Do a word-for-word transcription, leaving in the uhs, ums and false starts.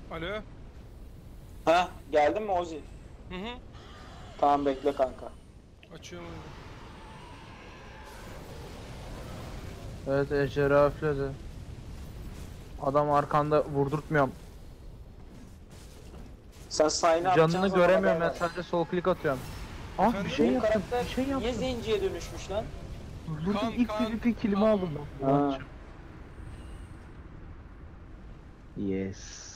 Alo. Ha, geldin mi Ozi? Hı hı. Tamam bekle kanka. Açıyorum oyunu. Evet, ejderi hafifledi. Adam arkanda, vurdurtmuyorum. Sen sign'ı atacağın Canını zaman göremiyorum, haber ben ver. sadece sol klik atıyorum. Ah, bir Efendim? şey Benim yaptım, karakter bir şey niye yaptım. zenciye dönüşmüş lan? Vurdum, Kan, ilk kan, PvP killimi kan aldım mı? ben. Ha. Yes.